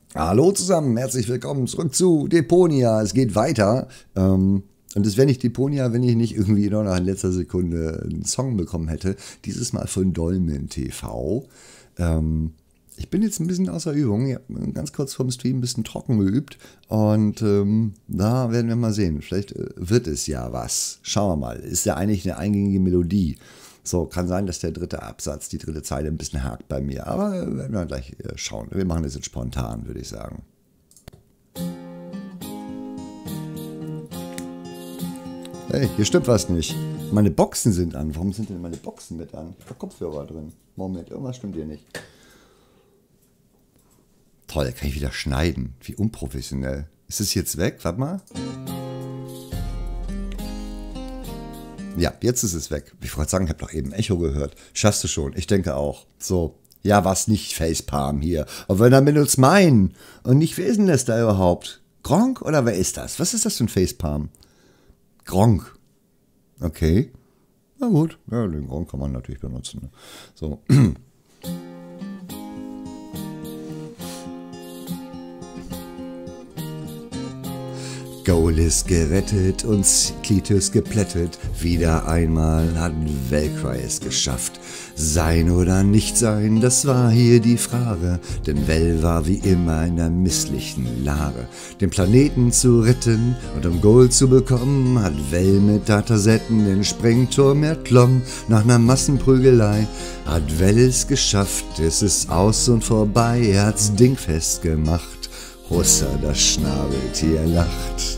Hallo zusammen, herzlich willkommen zurück zu Deponia. Es geht weiter. Und es wäre nicht Deponia, wenn ich nicht irgendwie noch in letzter Sekunde einen Song bekommen hätte. Dieses Mal von Dolmen TV. Ich bin jetzt ein bisschen außer Übung. Ich habe ganz kurz vorm Stream ein bisschen trocken geübt. Und da werden wir mal sehen. Vielleicht wird es ja was. Schauen wir mal. Ist ja eigentlich eine eingängige Melodie. So, kann sein, dass der dritte Absatz, die dritte Zeile ein bisschen hakt bei mir. Aber werden wir gleich schauen. Wir machen das jetzt spontan, würde ich sagen. Hey, hier stimmt was nicht. Meine Boxen sind an. Warum sind denn meine Boxen mit an? Ich habe Kopfhörer drin. Moment, irgendwas stimmt hier nicht. Toll, da kann ich wieder schneiden. Wie unprofessionell. Ist es jetzt weg? Warte mal. Ja, jetzt ist es weg. Ich wollte sagen, ich habe doch eben Echo gehört. Schaffst du schon. Ich denke auch. So. Ja, was nicht Facepalm hier. Aber wenn er mit uns meinen. Und nicht, wer ist denn das da überhaupt? Gronk oder wer ist das? Was ist das für ein Facepalm? Gronk. Okay. Na gut. Ja, den Gronk kann man natürlich benutzen. Ne? So. Goal ist gerettet und Klitus geplättet. Wieder einmal hat Velcry es geschafft. Sein oder nicht sein, das war hier die Frage. Denn Vel war wie immer in der misslichen Lage. Den Planeten zu retten und um Gold zu bekommen, hat Vel mit Datasetten den Sprengturm erklommen. Nach einer Massenprügelei hat Vel es geschafft. Es ist aus und vorbei, er hat's dingfest gemacht. Hussa, das Schnabeltier lacht.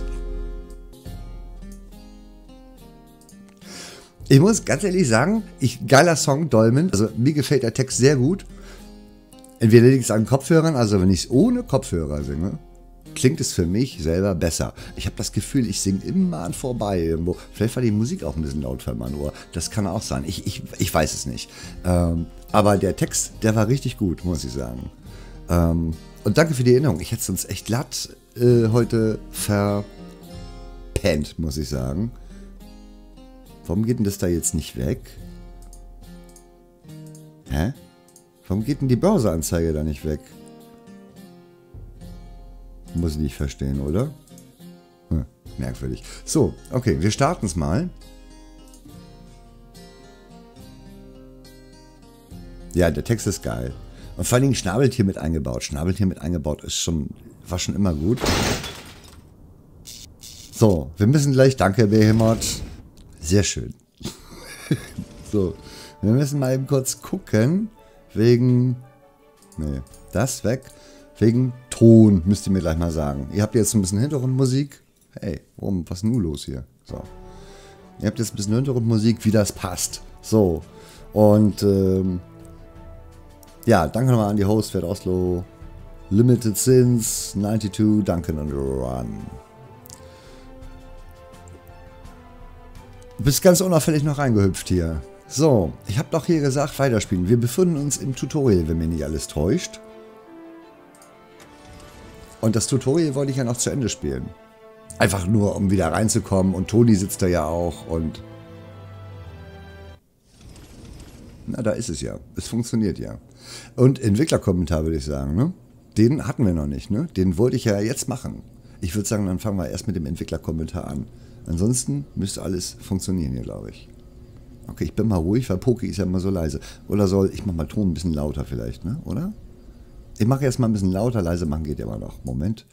Ich muss ganz ehrlich sagen, geiler Song, Dolmen. Also mir gefällt der Text sehr gut. Entweder liegt es an Kopfhörern, also wenn ich es ohne Kopfhörer singe, klingt es für mich selber besser. Ich habe das Gefühl, ich singe immer an vorbei irgendwo. Vielleicht war die Musik auch ein bisschen laut für mein Ohr. Das kann auch sein. Ich weiß es nicht. Aber der Text, der war richtig gut, muss ich sagen. Und danke für die Erinnerung. Ich hätte es uns echt glatt heute verpennt, muss ich sagen. Warum geht denn das da jetzt nicht weg? Hä? Warum geht denn die Browseranzeige da nicht weg? Muss ich nicht verstehen, oder? Merkwürdig. So, okay, wir starten es mal. Ja, der Text ist geil. Und vor allen Dingen Schnabeltier mit eingebaut. Schnabeltier mit eingebaut war schon immer gut. So, wir müssen gleich, danke Behemoth. Sehr schön. So, wir müssen mal eben kurz gucken. Wegen, nee, das weg. Wegen Ton, müsst ihr mir gleich mal sagen. Ihr habt jetzt ein bisschen Hintergrundmusik. Hey, was ist denn nun los hier? So. Ihr habt jetzt ein bisschen Hintergrundmusik, wie das passt. So, und, ja, danke nochmal an die Host, Fred Oslo, Limited Sins, 92, Duncan und Run. Du bist ganz unauffällig noch reingehüpft hier. So, ich habe doch hier gesagt, weiterspielen. Wir befinden uns im Tutorial, wenn mir nicht alles täuscht. Und das Tutorial wollte ich ja noch zu Ende spielen. Einfach nur, um wieder reinzukommen. Und Toni sitzt da ja auch und... Na, da ist es ja. Es funktioniert ja. Und Entwicklerkommentar würde ich sagen, ne? Den hatten wir noch nicht, ne? Den wollte ich ja jetzt machen. Ich würde sagen, dann fangen wir erst mit dem Entwicklerkommentar an. Ansonsten müsste alles funktionieren hier, glaube ich. Okay, ich bin mal ruhig, weil Poki ist ja immer so leise. Oder ich mache mal Ton ein bisschen lauter vielleicht, ne? Oder? Ich mache jetzt mal ein bisschen lauter, leise machen geht ja immer noch. Moment.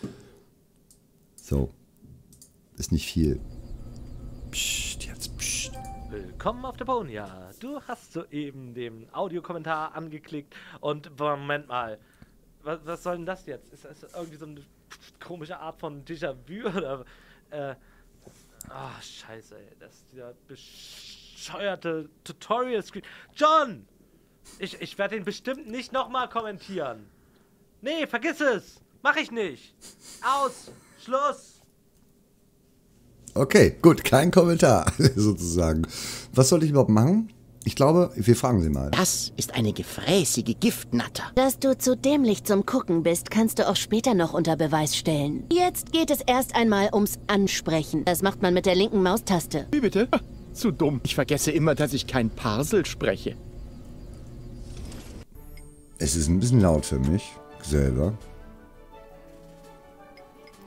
So. Ist nicht viel. Psst, jetzt psst. Willkommen auf Deponia. Du hast soeben den Audiokommentar angeklickt und Moment mal. Was soll denn das jetzt? Ist das irgendwie so eine komische Art von Déjà-vu oder ach, scheiße, ey. Das ist dieser bescheuerte Tutorial-Screen. John! Ich werde den bestimmt nicht nochmal kommentieren. Nee, vergiss es! Mach ich nicht! Aus! Schluss! Okay, gut, kein Kommentar, sozusagen. Was soll ich überhaupt machen? Ich glaube, wir fragen sie mal. Das ist eine gefräßige Giftnatter. Dass du zu dämlich zum Gucken bist, kannst du auch später noch unter Beweis stellen. Jetzt geht es erst einmal ums Ansprechen. Das macht man mit der linken Maustaste. Wie bitte? Zu dumm. Ich vergesse immer, dass ich kein Parsel spreche. Es ist ein bisschen laut für mich, selber.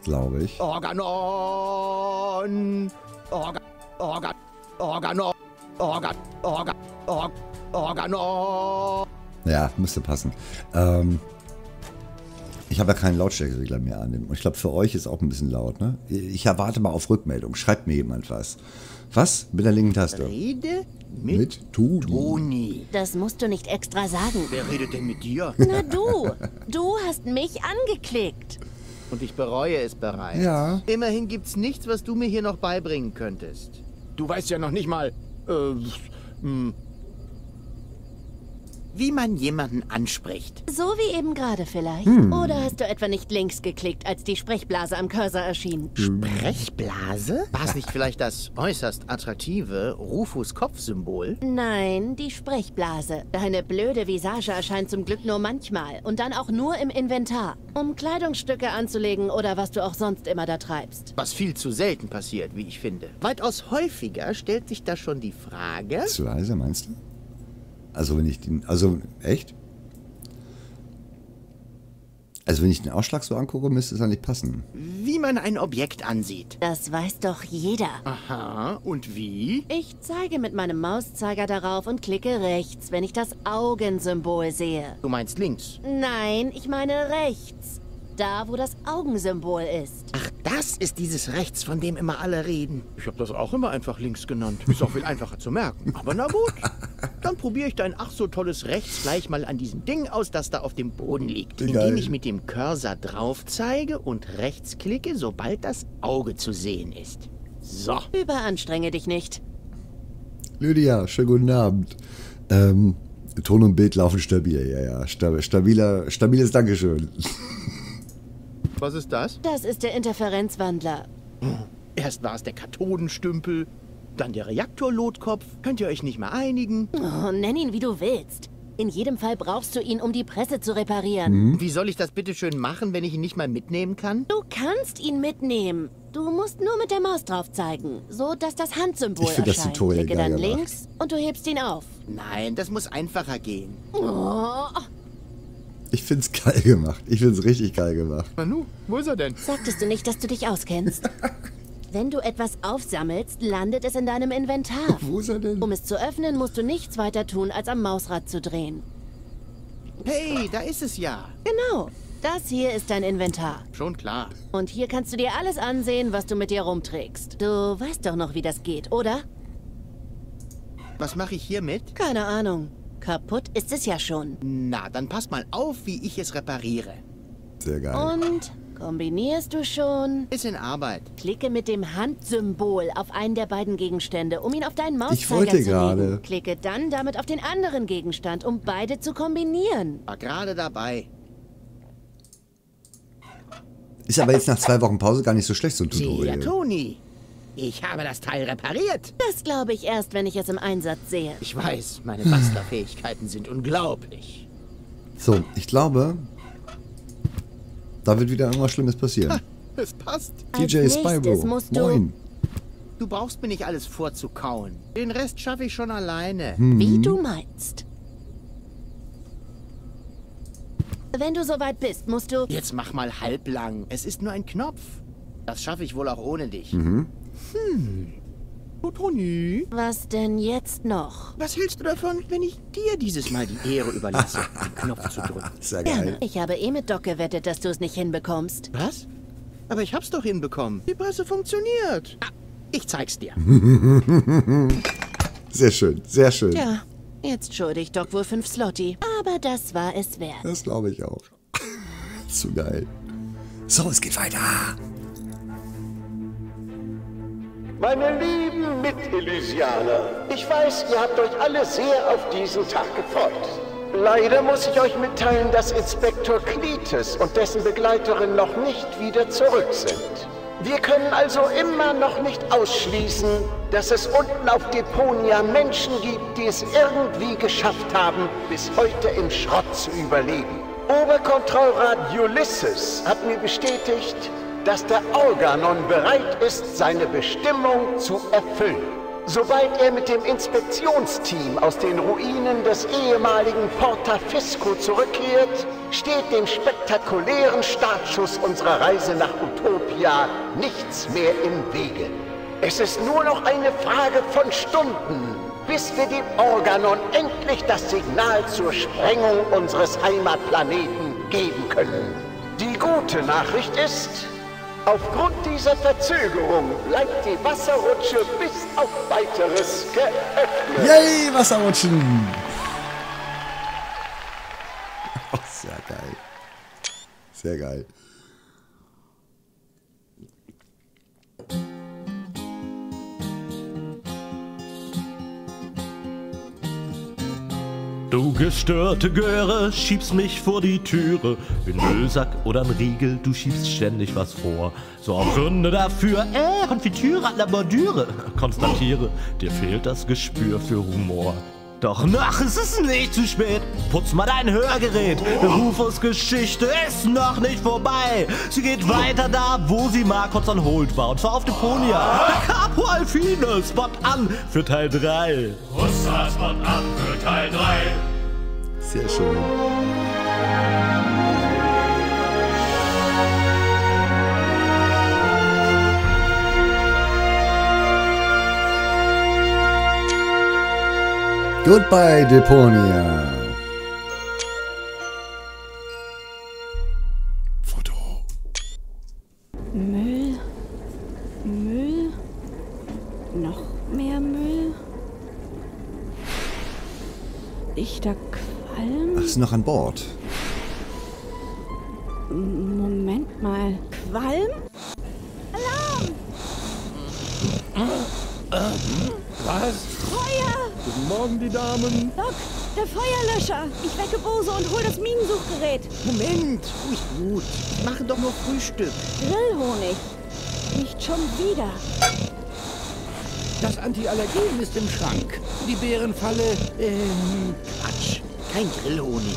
glaube ich. Organon! Organon! Ja, müsste passen. Ich habe ja keinen Lautstärkeregler mehr an dem. Und ich glaube, für euch ist auch ein bisschen laut, ne? Ich erwarte mal auf Rückmeldung. Schreibt mir jemand was. Was? Mit der linken Taste. Rede Mit Toni. Toni. Das musst du nicht extra sagen. Wer redet denn mit dir? Na du. Du hast mich angeklickt. Und ich bereue es bereits. Ja. Immerhin gibt's nichts, was du mir hier noch beibringen könntest. Du weißt ja noch nicht mal, Wie man jemanden anspricht. So wie eben gerade vielleicht. Oder hast du etwa nicht links geklickt, als die Sprechblase am Cursor erschien? Sprechblase? War es nicht vielleicht das äußerst attraktive Rufus-Kopfsymbol? Nein, die Sprechblase. Deine blöde Visage erscheint zum Glück nur manchmal und dann auch nur im Inventar, um Kleidungsstücke anzulegen oder was du auch sonst immer da treibst. Was viel zu selten passiert, wie ich finde. Weitaus häufiger stellt sich da schon die Frage... Zu leise, meinst du? Also wenn ich den... Also, echt? Also wenn ich den Ausschlag so angucke, müsste es eigentlich passen. Wie man ein Objekt ansieht. Das weiß doch jeder. Aha, und wie? Ich zeige mit meinem Mauszeiger darauf und klicke rechts, wenn ich das Augensymbol sehe. Du meinst links. Nein, ich meine rechts. Da, wo das Augensymbol ist. Ach, das ist dieses Rechts, von dem immer alle reden. ich habe das auch immer einfach links genannt. Ist auch viel einfacher zu merken. Aber na gut. Dann probiere ich dein ach so tolles Rechts gleich mal an diesem Ding aus, das da auf dem Boden liegt. Geil. Indem ich mit dem Cursor drauf zeige und rechts klicke, sobald das Auge zu sehen ist. So. Überanstrenge dich nicht. Lydia, schönen guten Abend. Ton und Bild laufen stabil, ja. Stabiles Dankeschön. Was ist das? Das ist der Interferenzwandler. Erst war es der Kathodenstümpel, dann der Reaktorlotkopf. Könnt ihr euch nicht mehr einigen? Oh, nenn ihn, wie du willst. In jedem Fall brauchst du ihn, um die Presse zu reparieren. Wie soll ich das bitte schön machen, wenn ich ihn nicht mal mitnehmen kann? Du kannst ihn mitnehmen. Du musst nur mit der Maus drauf zeigen, so dass das Handsymbol Ich finde das erscheint. Tutorial Klicke geil dann gemacht. links und du hebst ihn auf. Nein, das muss einfacher gehen. Oh, Ich find's geil gemacht. Ich find's richtig geil gemacht. Manu, wo ist er denn? sagtest du nicht, dass du dich auskennst? Wenn du etwas aufsammelst, landet es in deinem Inventar. Wo ist er denn? Um es zu öffnen, musst du nichts weiter tun, als am Mausrad zu drehen. Hey, da ist es ja. Genau, das hier ist dein Inventar. Schon klar. Und hier kannst du dir alles ansehen, was du mit dir rumträgst. Du weißt doch noch, wie das geht, oder? Was mache ich hiermit? Keine Ahnung. Kaputt ist es ja schon. Na, dann pass mal auf, wie ich es repariere. Sehr geil. Und kombinierst du schon? Ist in Arbeit. Klicke mit dem Handsymbol auf einen der beiden Gegenstände, um ihn auf deinen Mauszeiger Ich wollte zu gerade. legen. Klicke dann damit auf den anderen Gegenstand, um beide zu kombinieren. War gerade dabei. Ist aber jetzt nach 2 Wochen Pause gar nicht so schlecht, so ein Sieh ja, Tutorial. Toni. Ich habe das Teil repariert. Das glaube ich erst, wenn ich es im Einsatz sehe. Ich weiß, meine Bastlerfähigkeiten sind unglaublich. So, ich glaube, da wird wieder irgendwas Schlimmes passieren. Es passt. Als DJ nächstes Spyro, musst du- moin. Du brauchst mir nicht alles vorzukauen. Den Rest schaffe ich schon alleine. Wie du meinst. Wenn du soweit bist, musst du... Jetzt mach mal halblang. Es ist nur ein Knopf. Das schaffe ich wohl auch ohne dich. Oh, Toni. Was denn jetzt noch? Was hältst du davon, wenn ich dir dieses Mal die Ehre überlasse, den Knopf zu drücken? Sehr Gerne. geil. Ich habe eh mit Doc gewettet, dass du es nicht hinbekommst. Was? Aber ich hab's doch hinbekommen. Die Presse funktioniert. Ah, ich zeig's dir. Sehr schön, sehr schön. Ja, jetzt schuldig Doc wohl 5 Slotty. Aber das war es wert. Das glaube ich auch. Zu geil. So, es geht weiter. Meine lieben Mit-Elysianer, ich weiß, ihr habt euch alle sehr auf diesen Tag gefreut. Leider muss ich euch mitteilen, dass Inspektor Cletus und dessen Begleiterin noch nicht wieder zurück sind. Wir können also immer noch nicht ausschließen, dass es unten auf Deponia Menschen gibt, die es irgendwie geschafft haben, bis heute im Schrott zu überleben. Oberkontrollrat Ulysses hat mir bestätigt, dass der Organon bereit ist, seine Bestimmung zu erfüllen. Sobald er mit dem Inspektionsteam aus den Ruinen des ehemaligen Porta Fisco zurückkehrt, steht dem spektakulären Startschuss unserer Reise nach Utopia ja nichts mehr im Wege. Es ist nur noch eine Frage von Stunden, bis wir dem Organon endlich das Signal zur Sprengung unseres Heimatplaneten geben können. Die gute Nachricht ist, aufgrund dieser Verzögerung bleibt die Wasserrutsche bis auf Weiteres geöffnet. Yay, Wasserrutschen! Oh, sehr geil. Sehr geil. Du gestörte Göre, schiebst mich vor die Türe. Wie ein Müllsack oder ein Riegel, du schiebst ständig was vor. So auch Gründe dafür, Konfitüre à la Bordüre. Konstatiere, dir fehlt das Gespür für Humor. Doch noch ist es nicht zu spät. Putz mal dein Hörgerät. Rufus Geschichte ist noch nicht vorbei. Sie geht weiter da, wo sie mal kurz on hold war. Und zwar auf Deponia. Der Capo Alfine, Spot an für Teil 3. Hussa, Spot an für Teil 3. Sehr schön. Goodbye, Deponia. Foto. Müll, Müll, noch mehr Müll. Dichter Qualm. Ach, ist noch an Bord. Moment mal. Qualm? Alarm! Was? Feuer! Guten Morgen, die Damen. Doc, der Feuerlöscher! Ich wecke Bose und hol das Minensuchgerät. Moment, ruhig gut. Ich mache doch nur Frühstück. Grillhonig. Nicht schon wieder. Das Antiallergen ist im Schrank. Die Bärenfalle, Quatsch, kein Grillhonig.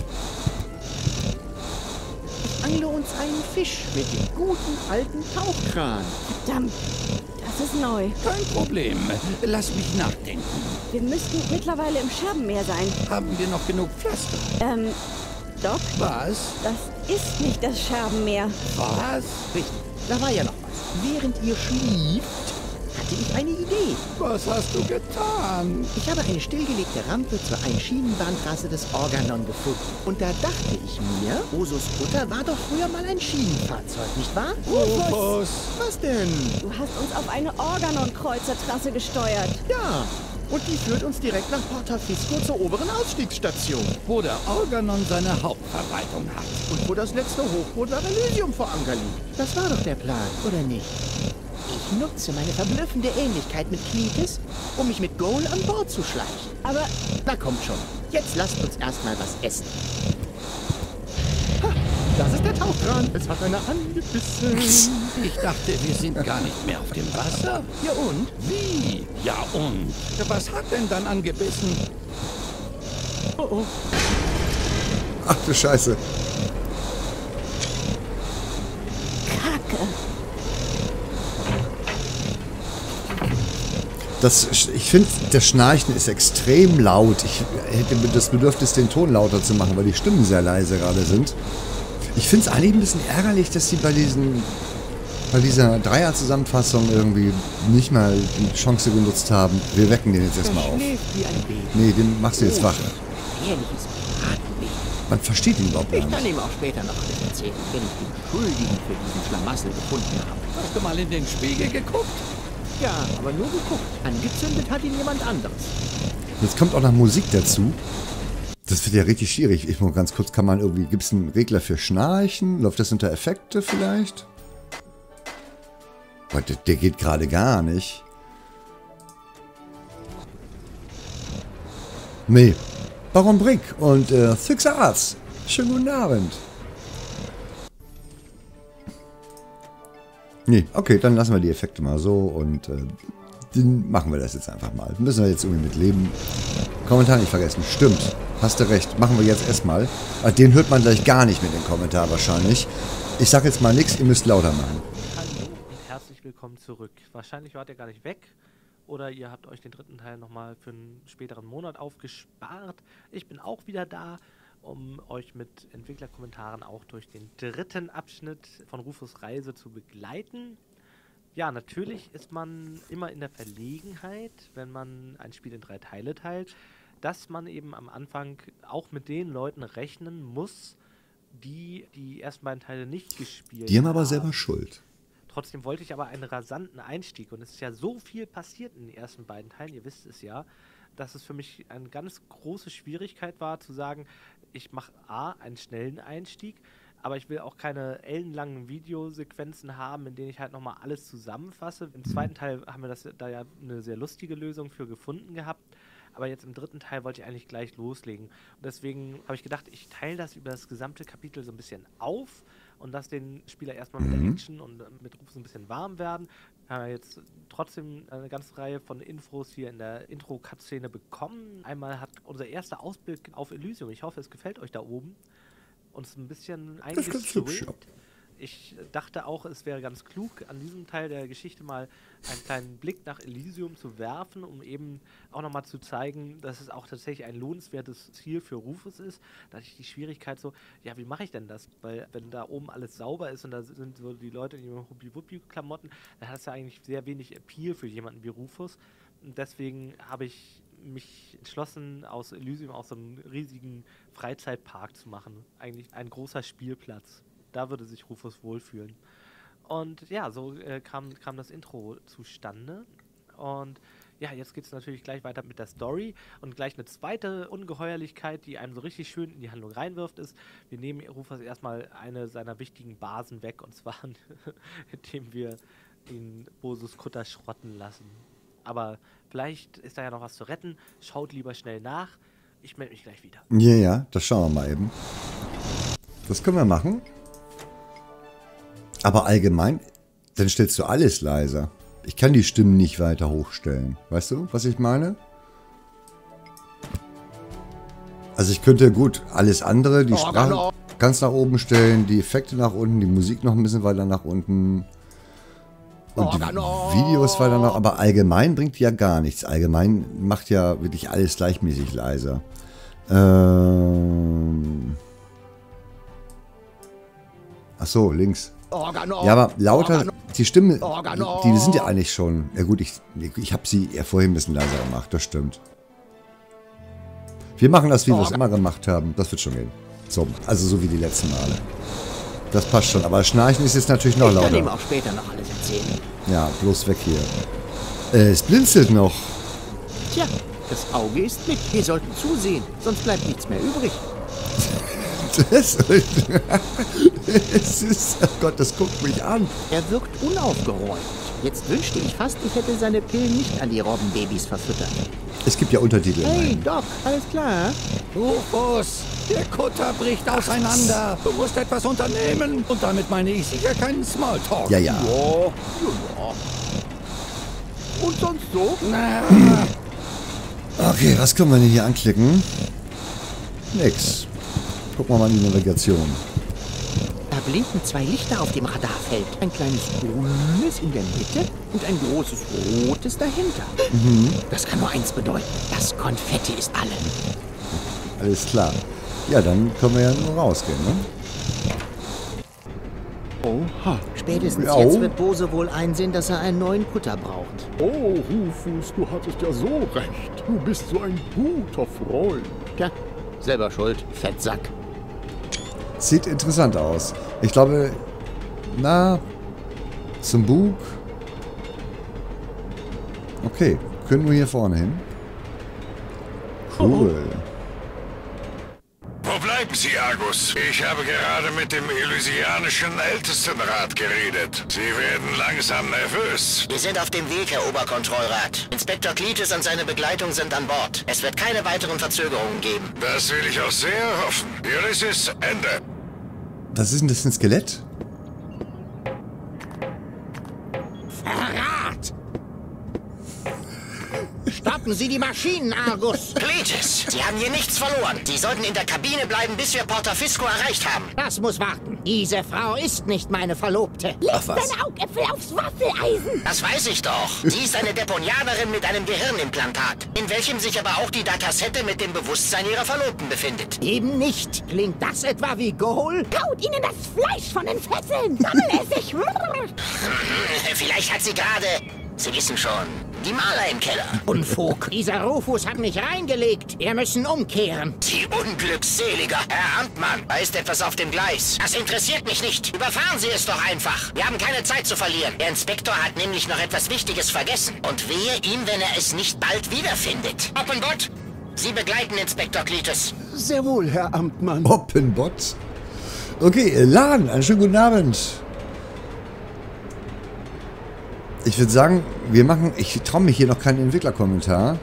Ich angle uns einen Fisch mit dem guten alten Tauchkran. Verdammt, das ist neu. kein Problem. Lass mich nachdenken. Wir müssten mittlerweile im Scherbenmeer sein. Haben wir noch genug Pflaster? Doc, Was? das ist nicht das Scherbenmeer. Was? Richtig, da war ja noch was. Während ihr schlieft, hatte ich eine Idee. Was hast du getan? Ich habe eine stillgelegte Rampe zur Einschienenbahntrasse des Organon gefunden. Und da dachte ich mir, Osos Kutter war doch früher mal ein Schienenfahrzeug, nicht wahr? Rufus. Was denn? Du hast uns auf eine Organon-Kreuzertrasse gesteuert. Ja, und die führt uns direkt nach Portafisco zur oberen Ausstiegsstation. Wo der Organon seine Hauptverwaltung hat. Und wo das letzte Hochboot nach Elysium vor Anker liegt. Das war doch der Plan, oder nicht? Ich nutze meine verblüffende Ähnlichkeit mit Cletus, um mich mit Goal an Bord zu schleichen. Aber Na kommt schon, jetzt lasst uns erstmal was essen. Ha, das ist der Tauchkran. Es hat einer angebissen. Ich dachte, wir sind gar nicht mehr auf dem Wasser. Ja und? Wie? Ja und? Was hat denn dann angebissen? Oh oh. Ach du Scheiße. Kacke. Ich finde, das Schnarchen ist extrem laut. Ich hätte das Bedürfnis, den Ton lauter zu machen, weil die Stimmen sehr leise gerade sind. Ich finde es eigentlich ein bisschen ärgerlich, dass sie bei dieser Dreier-Zusammenfassung irgendwie nicht mal die Chance genutzt haben. Wir wecken den jetzt erstmal auf. Schläft wie ein Baby. Nee, den machst du jetzt wach. Ehrliches Piratenbaby. Man versteht ihn überhaupt Ich nicht. kann ihm auch später noch alles erzählen, wenn ich den Schuldigen für diesen Schlamassel gefunden habe. Hast du mal in den Spiegel geguckt? Ja, aber nur geguckt. Angezündet hat ihn jemand anderes. Jetzt kommt auch noch Musik dazu. Das wird ja richtig schwierig. Ich muss ganz kurz, gibt es einen Regler für Schnarchen? Läuft das unter Effekte vielleicht? Boah, der geht gerade gar nicht. Nee. Baron Brick und Syxaras. Schönen guten Abend. Nee, okay, dann lassen wir die Effekte mal so und dann machen wir das jetzt einfach mal. Müssen wir jetzt irgendwie mit leben. Kommentar nicht vergessen. Stimmt, hast du recht. Machen wir jetzt erstmal. Den hört man gleich gar nicht mit dem Kommentar wahrscheinlich. Ich sag jetzt mal nichts, ihr müsst lauter machen. Hallo und herzlich willkommen zurück. Wahrscheinlich wart ihr gar nicht weg oder ihr habt euch den dritten Teil nochmal für einen späteren Monat aufgespart. Ich bin auch wieder da um euch mit Entwicklerkommentaren auch durch den 3. Abschnitt von Rufus Reise zu begleiten. Ja, natürlich ist man immer in der Verlegenheit, wenn man ein Spiel in 3 Teile teilt, dass man eben am Anfang auch mit den Leuten rechnen muss, die die ersten beiden Teile nicht gespielt haben. Die haben aber selber Schuld. Trotzdem wollte ich aber einen rasanten Einstieg und es ist ja so viel passiert in den ersten beiden Teilen, ihr wisst es ja, dass es für mich eine ganz große Schwierigkeit war zu sagen, ich mache einen schnellen Einstieg, aber ich will auch keine ellenlangen Videosequenzen haben, in denen ich halt nochmal alles zusammenfasse. Im 2. Teil haben wir da ja eine sehr lustige Lösung für gefunden gehabt. Aber jetzt im 3. Teil wollte ich eigentlich gleich loslegen. Und deswegen habe ich gedacht, ich teile das über das gesamte Kapitel so ein bisschen auf und lasse den Spieler erstmal mit der Action und mit Rufus ein bisschen warm werden. Jetzt trotzdem eine ganze Reihe von Infos hier in der Intro-Cut-Szene bekommen. Einmal hat unser erster Ausblick auf Elysium, ich hoffe, es gefällt euch da oben, uns ein bisschen eingestreut. Ich dachte auch, es wäre ganz klug, an diesem Teil der Geschichte mal einen kleinen Blick nach Elysium zu werfen, um eben auch nochmal zu zeigen, dass es auch tatsächlich ein lohnenswertes Ziel für Rufus ist. Da hatte ich die Schwierigkeit so, ja, wie mache ich denn das? Weil wenn da oben alles sauber ist und da sind so die Leute in ihren Huppi-Wuppi-Klamotten, dann hat es ja eigentlich sehr wenig Appeal für jemanden wie Rufus. Und deswegen habe ich mich entschlossen, aus Elysium auch so einen riesigen Freizeitpark zu machen. Eigentlich ein großer Spielplatz. Da würde sich Rufus wohlfühlen. Und ja, so kam das Intro zustande. Und ja, jetzt geht es natürlich gleich weiter mit der Story. Und gleich eine zweite Ungeheuerlichkeit, die einem so richtig schön in die Handlung reinwirft, ist, wir nehmen Rufus erstmal eine seiner wichtigen Basen weg. Und zwar, indem wir den Bosus Kutter schrotten lassen. Aber vielleicht ist da ja noch was zu retten. Schaut lieber schnell nach. Ich melde mich gleich wieder. Ja, das schauen wir mal eben. Das können wir machen. Aber allgemein, dann stellst du alles leiser. Ich kann die Stimmen nicht weiter hochstellen. Weißt du, was ich meine? Also ich könnte gut alles andere, die Sprache ganz nach oben stellen, die Effekte nach unten, die Musik noch ein bisschen weiter nach unten. Und die Videos weiter nach, aber allgemein bringt die ja gar nichts. Allgemein macht ja wirklich alles gleichmäßig leiser. Ach so, links. Ja, aber lauter, die Stimme, die sind ja eigentlich schon, ja gut, ich habe sie eher vorhin ein bisschen leiser gemacht, das stimmt. Wir machen das, wie wir es immer gemacht haben, das wird schon gehen. So, also so wie die letzten Male. Das passt schon, aber Schnarchen ist jetzt natürlich noch lauter. Ich kann ihm auch später noch alles erzählen. Ja, bloß weg hier. Es blinzelt noch. Tja, das Auge ist mit. Wir sollten zusehen, sonst bleibt nichts mehr übrig. Es ist, oh Gott, das guckt mich an. Er wirkt unaufgeräumt. Jetzt wünschte ich fast, ich hätte seine Pillen nicht an die Robbenbabys verfüttert. Es gibt ja Untertitel. Hey, Doc, alles klar? Rufus, der Kutter bricht auseinander. Du musst etwas unternehmen. Und damit meine ich sicher keinen Smalltalk. Ja, ja. Ja. Und sonst so? Na, Okay, was können wir denn hier anklicken? Nix. Gucken wir mal in die Navigation. Da blinken 2 Lichter auf dem Radarfeld. Ein kleines grünes in der Mitte und ein großes rotes dahinter. Das kann nur eins bedeuten. Das Konfetti ist alle. Alles klar. Ja, dann können wir ja nur rausgehen, ne? Oha. Spätestens Ja. jetzt wird Bose wohl einsehen, dass er einen neuen Kutter braucht. Oh, Rufus, du hattest ja so recht. Du bist so ein guter Freund. Tja, selber schuld, Fettsack. Sieht interessant aus. Ich glaube, na, zum Bug. Okay, können wir hier vorne hin? Cool. Wo bleiben Sie, Argus? Ich habe gerade mit dem Elysianischen Ältestenrat geredet. Sie werden langsam nervös. Wir sind auf dem Weg, Herr Oberkontrollrat. Inspektor Cletus und seine Begleitung sind an Bord. Es wird keine weiteren Verzögerungen geben. Das will ich auch sehr hoffen. Ulysses, Ende. Was ist denn das, ein Skelett? Verrat! Stoppen Sie die Maschinen, Argus! Cletus, Sie haben hier nichts verloren. Sie sollten in der Kabine bleiben, bis wir Porta Fisco erreicht haben. Das muss warten. Diese Frau ist nicht meine Verlobte. Ach was. Deine Augäpfel aufs Waffeleisen. Das weiß ich doch. Sie ist eine Deponianerin mit einem Gehirnimplantat, in welchem sich aber auch die Datasette mit dem Bewusstsein ihrer Verlobten befindet. Eben nicht. Klingt das etwa wie Goal? Kaut ihnen das Fleisch von den Fesseln. Sammelessig. Vielleicht hat sie gerade... Sie wissen schon, die Maler im Keller. Unfug. Dieser Rufus hat mich reingelegt. Wir müssen umkehren. Sie unglückseliger Herr Amtmann. Da ist etwas auf dem Gleis. Das interessiert mich nicht. Überfahren Sie es doch einfach. Wir haben keine Zeit zu verlieren. Der Inspektor hat nämlich noch etwas Wichtiges vergessen. Und wehe ihm, wenn er es nicht bald wiederfindet. Oppenbot, Sie begleiten Inspektor Cletus. Sehr wohl, Herr Amtmann. Oppenbot? Okay, Lan, einen schönen guten Abend. Ich würde sagen, wir machen... Ich traue mich hier noch keinen Entwicklerkommentar.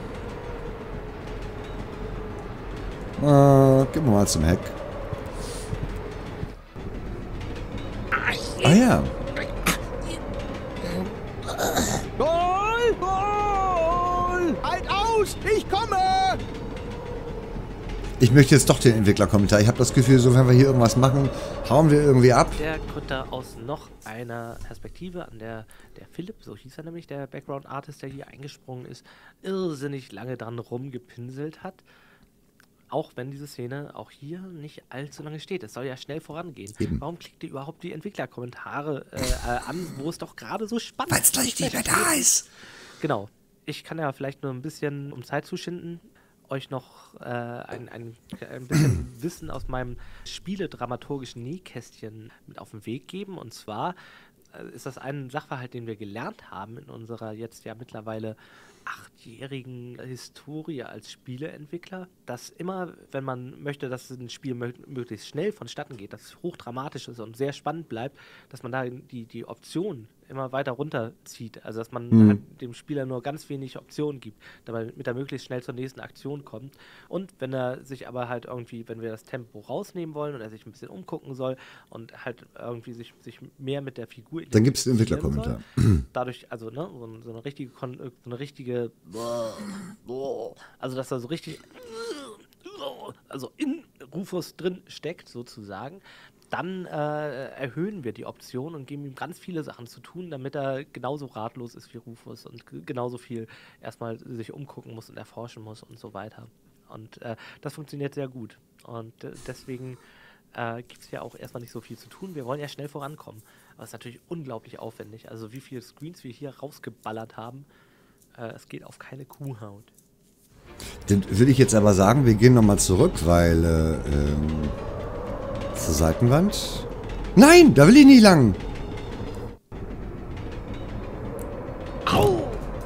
Gehen wir mal zum Hack. Ah ja. Goal! Goal! Halt aus! Ich komme! Ich möchte jetzt doch den Entwicklerkommentar. Ich habe das Gefühl, so wenn wir hier irgendwas machen, hauen wir irgendwie ab. Der Kutter aus noch einer Perspektive, an der Philipp, so hieß er nämlich, der Background-Artist, der hier eingesprungen ist, irrsinnig lange dran rumgepinselt hat. Auch wenn diese Szene auch hier nicht allzu lange steht. Es soll ja schnell vorangehen. Eben. Warum klickt ihr überhaupt die Entwicklerkommentare an, wo es doch gerade so spannend ist? Weil es gleich nicht mehr da ist. Genau. Ich kann ja vielleicht nur ein bisschen, um Zeit zu schinden, euch noch ein bisschen Wissen aus meinem spieledramaturgischen Nähkästchen mit auf den Weg geben. Und zwar ist das ein Sachverhalt, den wir gelernt haben in unserer jetzt ja mittlerweile 8-jährigen Historie als Spieleentwickler, dass immer, wenn man möchte, dass ein Spiel möglichst schnell vonstatten geht, dass es hochdramatisch ist und sehr spannend bleibt, dass man da die Optionen immer weiter runterzieht. Also dass man halt dem Spieler nur ganz wenig Optionen gibt, damit er möglichst schnell zur nächsten Aktion kommt. Und wenn er sich aber halt irgendwie, wenn wir das Tempo rausnehmen wollen und er sich ein bisschen umgucken soll und halt irgendwie sich mehr mit der Figur dann gibt es einen Entwicklerkommentar. Dadurch, also ne, so eine richtige, also dass er so richtig, also in Rufus drin steckt sozusagen, dann erhöhen wir die Option und geben ihm ganz viele Sachen zu tun, damit er genauso ratlos ist wie Rufus und genauso viel erstmal sich umgucken muss und erforschen muss und so weiter. Und das funktioniert sehr gut. Und deswegen gibt es ja auch erstmal nicht so viel zu tun. Wir wollen ja schnell vorankommen. Aber es ist natürlich unglaublich aufwendig. Also wie viele Screens wir hier rausgeballert haben, es geht auf keine Kuhhaut. Dann würde ich jetzt aber sagen, wir gehen nochmal zurück, weil zur Seitenwand. Nein, da will ich nicht lang. Au!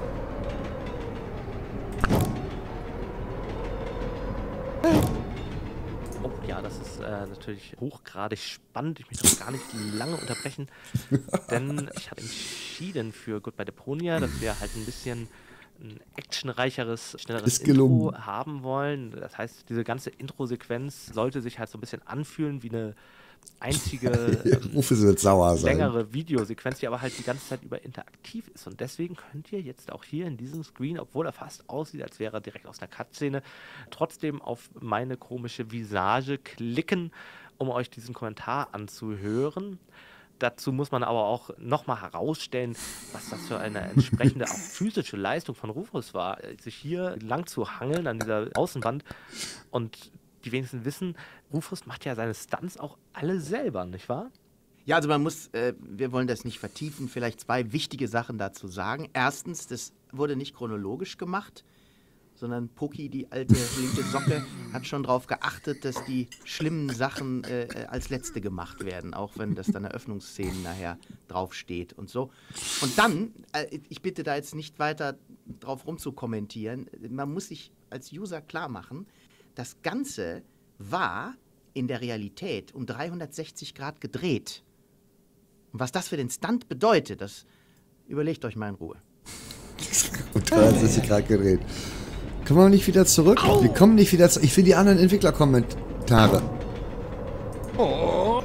Oh ja, das ist natürlich hochgradig spannend. Ich möchte auch gar nicht lange unterbrechen, denn ich habe entschieden für Goodbye Deponia, dass wir halt ein bisschen ein actionreicheres, schnelleres Intro haben wollen. Das heißt, diese ganze Intro-Sequenz sollte sich halt so ein bisschen anfühlen wie eine einzige wird sauer sein. längere Videosequenz, die aber halt die ganze Zeit über interaktiv ist. Und deswegen könnt ihr jetzt auch hier in diesem Screen, obwohl er fast aussieht, als wäre er direkt aus einer Cutscene, trotzdem auf meine komische Visage klicken, um euch diesen Kommentar anzuhören. Dazu muss man aber auch nochmal herausstellen, was das für eine entsprechende auch physische Leistung von Rufus war, sich hier lang zu hangeln an dieser Außenwand. Und die wenigsten wissen, Rufus macht ja seine Stunts auch alle selber, nicht wahr? Ja, also man muss, wir wollen das nicht vertiefen, vielleicht 2 wichtige Sachen dazu sagen. Erstens, das wurde nicht chronologisch gemacht, sondern Poki, die alte linke Socke, hat schon darauf geachtet, dass die schlimmen Sachen als letzte gemacht werden, auch wenn das dann Eröffnungsszenen nachher draufsteht und so. Und dann, ich bitte da jetzt nicht weiter drauf rumzukommentieren, man muss sich als User klar machen, das Ganze war in der Realität um 360 Grad gedreht. Und was das für den Stunt bedeutet, das überlegt euch mal in Ruhe. Um 360 Grad gedreht. Kommen wir nicht wieder zurück? Au. Wir kommen nicht wieder zurück. Ich will die anderen Entwicklerkommentare. Oh.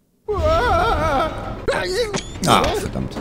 Ah, verdammt.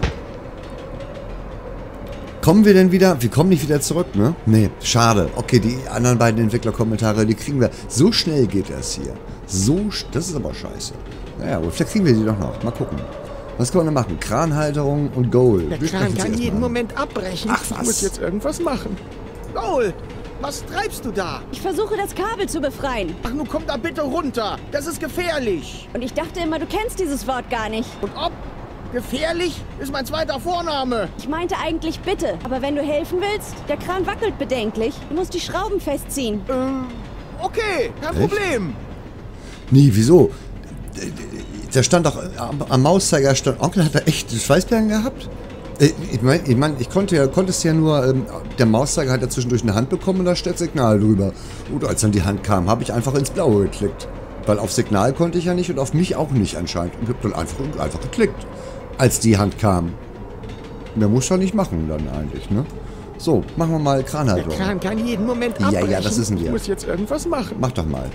Kommen wir denn wieder? Wir kommen nicht wieder zurück, ne? Nee, schade. Okay, die anderen beiden Entwicklerkommentare, die kriegen wir. So schnell geht das hier. Das ist aber scheiße. Naja, aber vielleicht kriegen wir die doch noch. Mal gucken. Was können wir noch machen? Kranhalterung und Goal. Der Kran kann jeden Moment abbrechen. Ach, ich muss jetzt irgendwas machen. Goal, was treibst du da? Ich versuche, das Kabel zu befreien. Ach, nun komm da bitte runter. Das ist gefährlich. Und ich dachte immer, du kennst dieses Wort gar nicht. Und ob? Gefährlich ist mein zweiter Vorname. Ich meinte eigentlich bitte. Aber wenn du helfen willst, der Kran wackelt bedenklich. Du musst die Schrauben festziehen. Okay, kein Problem. Nee, wieso? Da stand doch am Mauszeiger, Onkel hat da echt Schweißperlen gehabt? Ich konnte es ja nur, der Mauszeiger hat ja zwischendurch eine Hand bekommen und da steht Signal drüber. Und als dann die Hand kam, habe ich einfach ins Blaue geklickt. Weil auf Signal konnte ich ja nicht und auf mich auch nicht anscheinend. Und ich habe dann einfach geklickt, als die Hand kam. Mehr muss ich doch nicht machen dann eigentlich, ne? So, machen wir mal Kranhaltung. Der Kran kann jeden Moment abbrechen. Ja, das wissen wir. Ich muss jetzt irgendwas machen. Mach doch mal.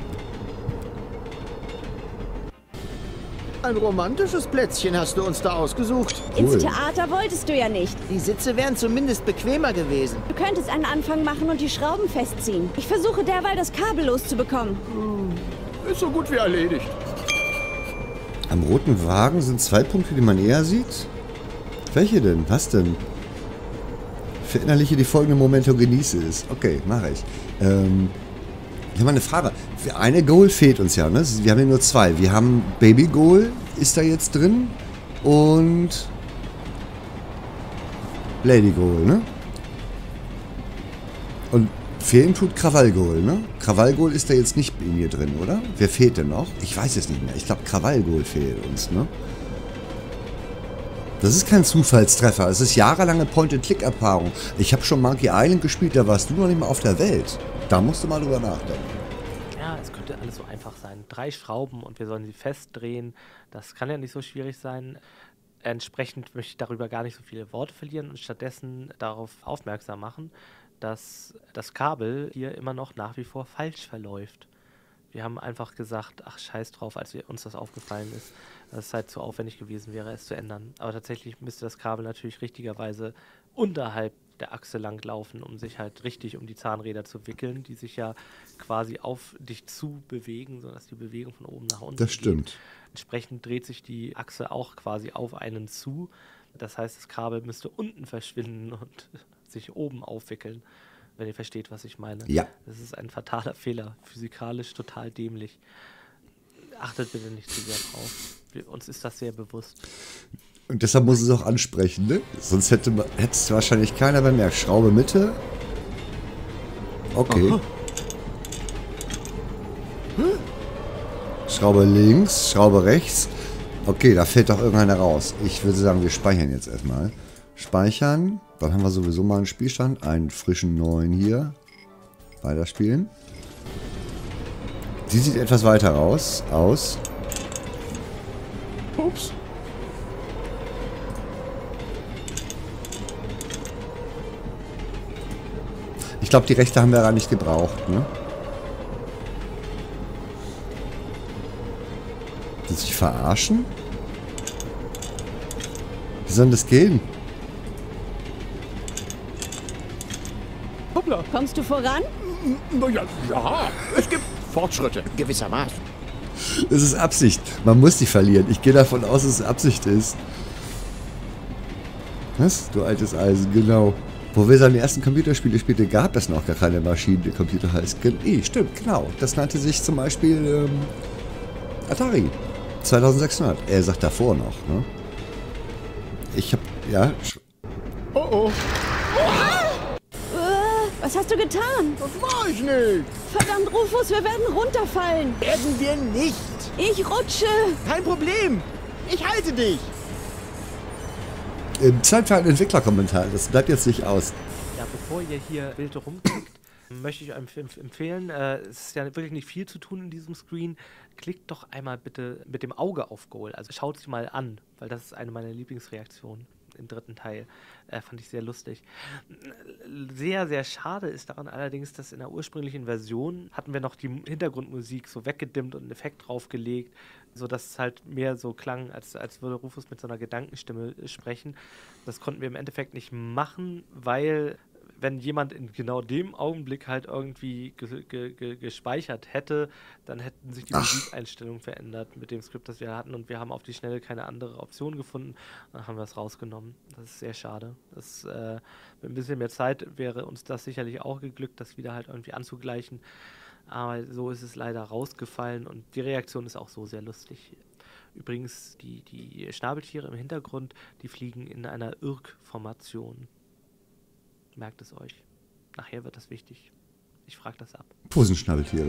Ein romantisches Plätzchen hast du uns da ausgesucht. Ins Theater wolltest du ja nicht. Die Sitze wären zumindest bequemer gewesen. Du könntest einen Anfang machen und die Schrauben festziehen. Ich versuche derweil, das Kabel loszubekommen. Ist so gut wie erledigt. Am roten Wagen sind 2 Punkte, die man eher sieht. Welche denn? Was denn? Verinnerliche die folgenden Momente und genieße es. Okay, mache ich. Ich habe mal eine Frage. Eine Goal fehlt uns ja, ne? Wir haben ja nur 2. Wir haben Baby Goal, ist da jetzt drin. Und Lady Goal, ne? Und fehlen tut Krawall Goal, ne? Krawall Goal ist da jetzt nicht in hier drin, oder? Wer fehlt denn noch? Ich weiß es nicht mehr. Ich glaube, Krawall Goal fehlt uns, ne? Das ist kein Zufallstreffer. Es ist jahrelange Point-and-Click-Erfahrung. Ich habe schon Monkey Island gespielt, da warst du noch nicht mal auf der Welt. Da musst du mal drüber nachdenken. Ja, es könnte alles so einfach sein. 3 Schrauben und wir sollen sie festdrehen. Das kann ja nicht so schwierig sein. Entsprechend möchte ich darüber gar nicht so viele Worte verlieren und stattdessen darauf aufmerksam machen, dass das Kabel hier immer noch nach wie vor falsch verläuft. Wir haben einfach gesagt, ach scheiß drauf, als uns das aufgefallen ist, dass es halt zu aufwendig gewesen wäre, es zu ändern. Aber tatsächlich müsste das Kabel natürlich richtigerweise unterhalb der Achse lang laufen, um sich halt richtig um die Zahnräder zu wickeln, die sich ja quasi auf dich zu bewegen, sodass die Bewegung von oben nach unten Das stimmt. geht. Entsprechend dreht sich die Achse auch quasi auf einen zu. Das heißt, das Kabel müsste unten verschwinden und sich oben aufwickeln, wenn ihr versteht, was ich meine. Ja. Das ist ein fataler Fehler, physikalisch total dämlich. Achtet bitte nicht zu sehr drauf. Uns ist das sehr bewusst. Und deshalb muss es auch ansprechen, ne? Sonst hätte es wahrscheinlich keiner bemerkt. Schraube Mitte. Okay. Aha. Schraube links, Schraube rechts. Okay, da fällt doch irgendeiner raus. Ich würde sagen, wir speichern jetzt erstmal. Speichern. Dann haben wir sowieso mal einen Spielstand. Einen frischen neuen hier. Weiterspielen. Die sieht etwas weiter aus. Ups. Ich glaube, die rechte haben wir gar nicht gebraucht, ne? Willst du dich verarschen? Wie soll denn das gehen? Hoppla. Kommst du voran? Ja, es gibt Fortschritte, gewissermaßen. Es ist Absicht. Man muss die verlieren. Ich gehe davon aus, dass es Absicht ist. Was? Du altes Eisen, genau. Wo wir seine ersten Computerspiele spielte, gab es noch gar keine Maschinen, die Computer heißt. Stimmt, genau. Das nannte sich zum Beispiel Atari 2600. Er sagt davor noch, ne? Ich hab, ja. Oh oh. Was hast du getan? Das war ich nicht. Verdammt, Rufus, wir werden runterfallen. Werden wir nicht. Ich rutsche. Kein Problem. Ich halte dich. Zeit für einen Entwicklerkommentar. Das bleibt jetzt nicht aus. Ja, bevor ihr hier wild rumklickt, möchte ich euch empfehlen, es ist ja wirklich nicht viel zu tun in diesem Screen. Klickt doch einmal bitte mit dem Auge auf Goal. Also schaut sie mal an, weil das ist eine meiner Lieblingsreaktionen im 3. Teil. Fand ich sehr lustig. Sehr, sehr schade ist daran allerdings, dass in der ursprünglichen Version hatten wir noch die Hintergrundmusik so weggedimmt und einen Effekt draufgelegt, sodass es halt mehr so klang, als würde Rufus mit so einer Gedankenstimme sprechen. Das konnten wir im Endeffekt nicht machen, weil wenn jemand in genau dem Augenblick halt irgendwie gespeichert hätte, dann hätten sich die Musikeinstellungen verändert mit dem Skript, das wir hatten, und wir haben auf die Schnelle keine andere Option gefunden. Dann haben wir es rausgenommen. Das ist sehr schade. Mit ein bisschen mehr Zeit wäre uns das sicherlich auch geglückt, das wieder halt irgendwie anzugleichen. Aber so ist es leider rausgefallen und die Reaktion ist auch so sehr lustig. Übrigens, die Schnabeltiere im Hintergrund, die fliegen in einer Irk-Formation. Merkt es euch. Nachher wird das wichtig. Ich frage das ab. Posenschnabeltiere.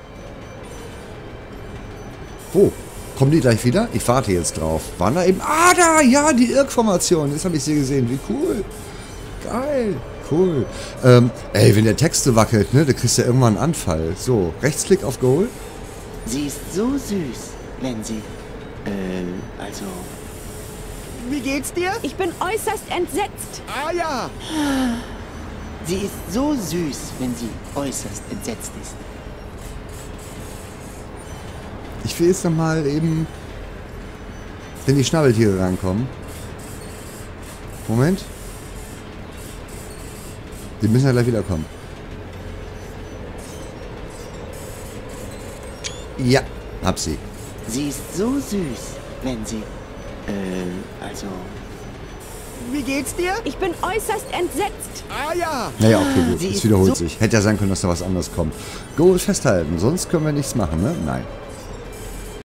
Oh, kommen die gleich wieder? Ich warte jetzt drauf. Waren da eben... Ah, da! Ja, die Irk-Formation. Jetzt habe ich sie gesehen. Wie cool. Geil. Cool. Ey, wenn der Text so wackelt, ne, da kriegst du ja irgendwann einen Anfall. So, Rechtsklick auf Goal. Sie ist so süß, wenn sie... also... Wie geht's dir? Ich bin äußerst entsetzt. Ah ja. Sie ist so süß, wenn sie äußerst entsetzt ist. Ich will jetzt nochmal eben... Wenn die Schnabeltiere rankommen. Moment. Die müssen ja gleich wiederkommen. Ja, hab sie. Sie ist so süß, wenn sie... also... Wie geht's dir? Ich bin äußerst entsetzt. Ah ja. Naja, okay, gut. Es wiederholt sich. Hätte ja sein können, dass da was anderes kommt. Goal festhalten, sonst können wir nichts machen, ne? Nein.